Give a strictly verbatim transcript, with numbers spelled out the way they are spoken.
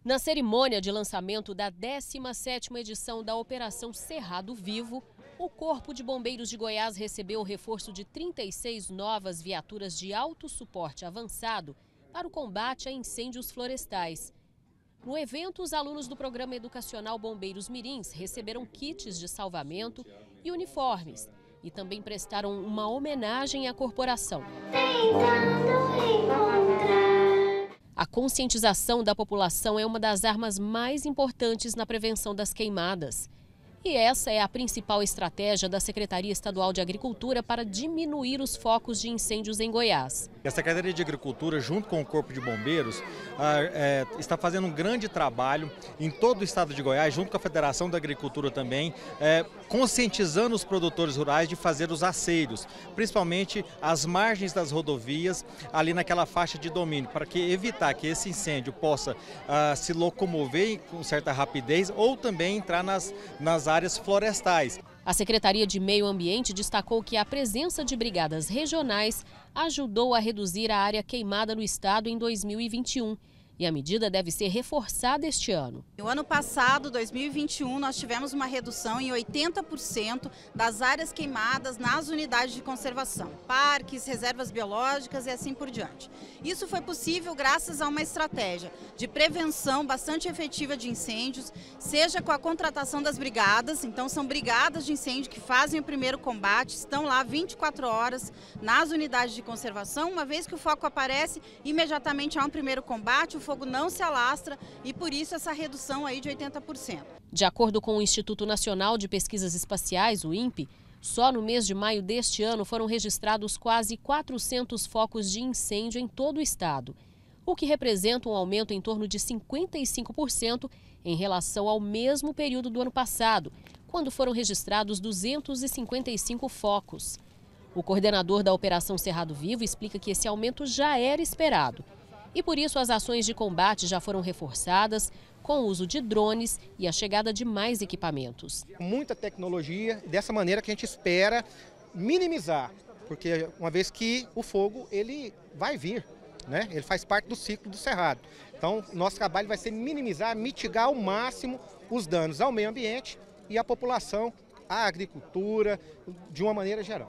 Na cerimônia de lançamento da décima sétima edição da Operação Cerrado Vivo, o Corpo de Bombeiros de Goiás recebeu o reforço de trinta e seis novas viaturas de alto suporte avançado para o combate a incêndios florestais. No evento, os alunos do Programa Educacional Bombeiros Mirins receberam kits de salvamento e uniformes e também prestaram uma homenagem à corporação. A conscientização da população é uma das armas mais importantes na prevenção das queimadas. E essa é a principal estratégia da Secretaria Estadual de Agricultura para diminuir os focos de incêndios em Goiás. A Secretaria de Agricultura, junto com o Corpo de Bombeiros, é, está fazendo um grande trabalho em todo o estado de Goiás, junto com a Federação da Agricultura também, é, conscientizando os produtores rurais de fazer os aceiros, principalmente as margens das rodovias, ali naquela faixa de domínio, para que evitar que esse incêndio possa ah, se locomover com certa rapidez ou também entrar nas, nas áreas florestais. A Secretaria de Meio Ambiente destacou que a presença de brigadas regionais ajudou a reduzir a área queimada no estado em dois mil e vinte e um. E a medida deve ser reforçada este ano. No ano passado, dois mil e vinte e um, nós tivemos uma redução em oitenta por cento das áreas queimadas nas unidades de conservação, parques, reservas biológicas e assim por diante. Isso foi possível graças a uma estratégia de prevenção bastante efetiva de incêndios, seja com a contratação das brigadas, então são brigadas de incêndio que fazem o primeiro combate, estão lá vinte e quatro horas nas unidades de conservação, uma vez que o foco aparece, imediatamente há um primeiro combate, o fogo não se alastra e por isso essa redução aí de oitenta por cento. De acordo com o Instituto Nacional de Pesquisas Espaciais, o INPE, só no mês de maio deste ano foram registrados quase quatrocentos focos de incêndio em todo o estado, o que representa um aumento em torno de cinquenta e cinco por cento em relação ao mesmo período do ano passado, quando foram registrados duzentos e cinquenta e cinco focos. O coordenador da Operação Cerrado Vivo explica que esse aumento já era esperado. E por isso as ações de combate já foram reforçadas com o uso de drones e a chegada de mais equipamentos. Muita tecnologia, dessa maneira que a gente espera minimizar, porque uma vez que o fogo ele vai vir, né? Ele faz parte do ciclo do cerrado. Então nosso trabalho vai ser minimizar, mitigar ao máximo os danos ao meio ambiente e à população, à agricultura, de uma maneira geral.